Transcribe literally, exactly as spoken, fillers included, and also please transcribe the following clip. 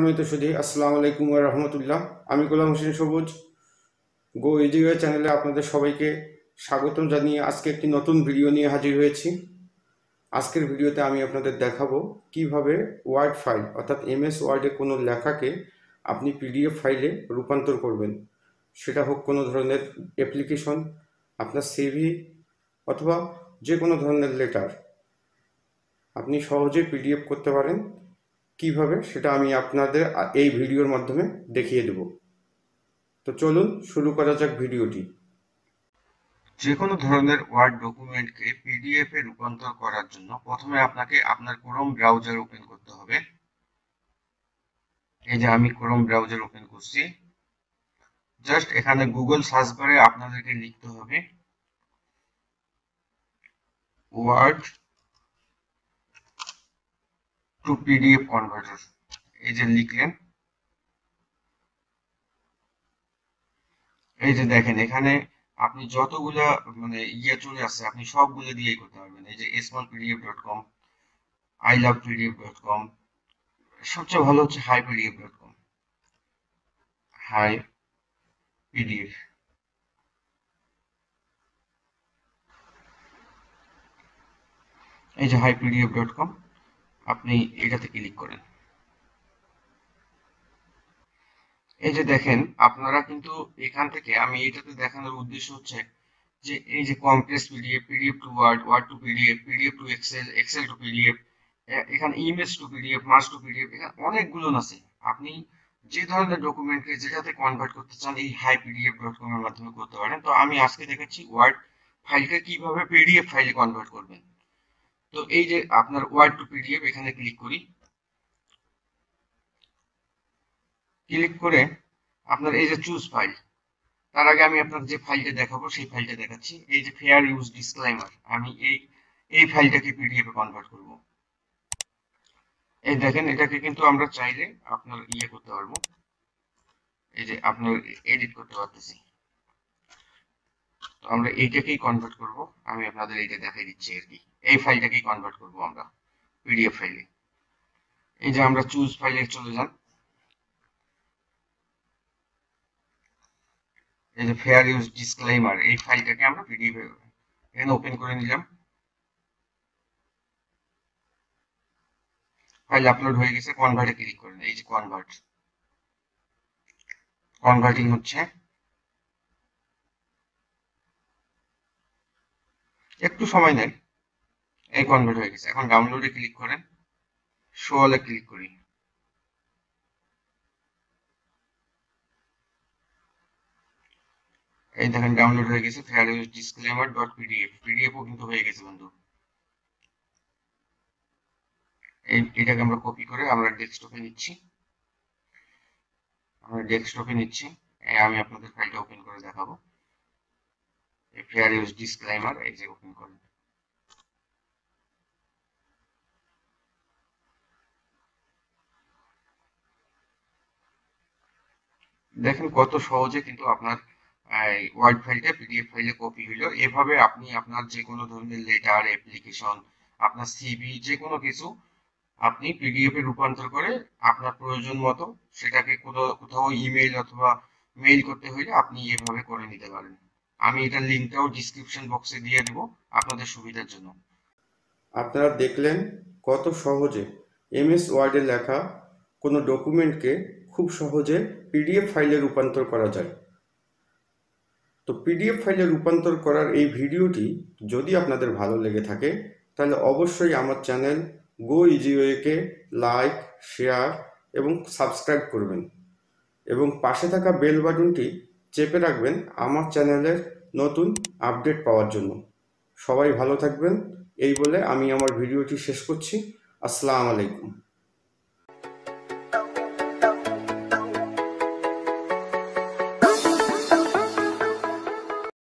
সম্মানিত সুধী, আসসালামু আলাইকুম ওয়া রাহমাতুল্লাহ। আমি গোলাম হোসেন সবুজ গো ইজিওয়ে চ্যানেলে আপনাদের সবাইকে স্বাগতম জানিয়ে আজকে একটি নতুন ভিডিও নিয়ে হাজির হয়েছি। আজকের ভিডিওতে আমি আপনাদের দেখাবো কিভাবে ওয়ার্ড ফাইল অর্থাৎ এমএস ওয়ার্ডে কোনো লেখাকে আপনি পিডিএফ ফাইলে রূপান্তর করবেন। সেটা হোক কোনো ধরনের অ্যাপ্লিকেশন, আপনার সিভি অথবা যে কোনো ধরনের লেটার আপনি সহজে পিডিএফ করতে পারেন। কিভাবে সেটা আমি আপনাদের এই ভিডিওর মাধ্যমে দেখিয়ে দেব। তো চলুন শুরু করা যাক ভিডিওটি। যে কোনো ধরনের ওয়ার্ড ডকুমেন্টকে পিডিএফ এ রূপান্তর করার জন্য প্রথমে আপনাকে আপনার ক্রোম ব্রাউজার ওপেন করতে হবে। এই যে আমি ক্রোম ব্রাউজার ওপেন করছি। জাস্ট এখানে গুগল সার্চ বারে আপনাদেরকে লিখতে হবে ওয়ার্ড টু পিডিএফ কনভার্টার। এই যে লিখলেন, এই যে দেখেন এখানে আপনি যতগুলা মানে ইয়ে চলে আসছে আপনি সবগুলো দিয়েই করতে পারবেন। এই যে small PDF dot com, I love PDF dot com, সবচেয়ে ভালো হচ্ছে hi PDF dot com, hi PDF. এই যে হাই পিডিএফ ডট কম, আপনি এটাতে ক্লিক করেন। এই যে দেখেন আপনারা কিন্তু এখান থেকে আমি এটাতে দেখানোর উদ্দেশ্য হচ্ছে যে এই যে compress PDF, PDF to Word, Word to PDF, PDF to Excel, Excel to PDF, এখানে image to PDF, merge to PDF, এখানে অনেকগুলো আছে। আপনি যে ধরনের ডকুমেন্টকে যেটাতে কনভার্ট করতে চান এই হাই পিডিএফ ডট কম এর মাধ্যমে করতে পারেন। তো আমি আজকে দেখাচ্ছি ওয়ার্ড ফাইলকে কিভাবে পিডিএফ ফাইলে কনভার্ট করবেন। তো এই যে আপনার ওয়ার্ড টু পিডিএফ, এখানে ক্লিক করি। ক্লিক করে আপনার এই যে চুজ ফাইল, তার আগে আমি আপনার যে ফাইলটা দেখাবো সেই ফাইলটা দেখাচ্ছি। এই যে ফেয়ার ইউজ ডিসক্লেমার, আমি এই এই ফাইলটাকে পিডিএফ এ কনভার্ট করব। এই দেখেন এটাকে কিন্তু আমরা চাইলে আপনার ইয়ে করতে পারবো, এই যে আপনার এডিট করতে পারতেছি। তো আমরা এইটাকেই কনভার্ট করব। আমি আপনাদের এইটা দেখাই দিচ্ছি আর কি। এই ফাইলটাকেই কনভার্ট করব আমরা পিডিএফ ফাইলে। এই যে আমরা চুজ ফাইলে চলে যান। এই যে ফেয়ার ইউজ ডিসক্লেমার, এই ফাইলটাকে আমরা পিডিএফ এখানে ওপেন করে নিলাম। ফাইল আপলোড হয়ে গেছে, কনভার্টে ক্লিক করেন। এই যে কনভার্ট, কনভার্টিং হচ্ছে, একটু সময় নেন। এই কনভার্ট হয়ে গেছে। এখন ডাউনলোডে ক্লিক করেন, শো অলে ক্লিক করি। এই দেখেন ডাউনলোড হয়ে গেছে fair use disclaimer dot PDF. পিডিএফও কিন্তু হয়ে গেছে বন্ধু। এই এটাকে আমরা কপি করে আমরা ডেস্কটপে নিচ্ছি। আমরা ডেস্কটপে নিচ্ছি। আমি আপনাদের ফাইলটা ওপেন করে দেখাবো। এই ফেয়ার ইউজ ডিসক্লেমার, এই যে ওপেন করেন। দেখেন কত সহজে কিন্তু আপনার ওয়ার্ড ফাইলটা পিডিএফ ফাইলে কপি হলো। এভাবে আপনি আপনার যে কোনো ধরনের লেটার, অ্যাপ্লিকেশন, আপনার সিভি, যে কোনো কিছু আপনি পিডিএফ এ রূপান্তর করে আপনার প্রয়োজন মতো সেটাকে কোথাও কোথাও ইমেইল অথবা মেইল করতে হলে আপনি এভাবে করে নিতে পারেন। আমি এটার লিঙ্কটাও ডিসক্রিপশন বক্সে দিয়ে দেব আপনাদের সুবিধার জন্য। আপনারা দেখলেন কত সহজে এমএস ওয়ার্ডে লেখা কোনো ডকুমেন্টকে খুব সহজে পিডিএফ ফাইলে রূপান্তর করা যায়। তো পিডিএফ ফাইলে রূপান্তর করার এই ভিডিওটি যদি আপনাদের ভালো লেগে থাকে তাহলে অবশ্যই আমার চ্যানেল গো ইজিওয়েকে লাইক, শেয়ার এবং সাবস্ক্রাইব করবেন এবং পাশে থাকা বেল বাটনটি চেপে রাখবেন আমার চ্যানেলের নতুন আপডেট পাওয়ার জন্য। সবাই ভালো থাকবেন এই বলে আমি আমার ভিডিওটি শেষ করছি। আসসালামু আলাইকুম।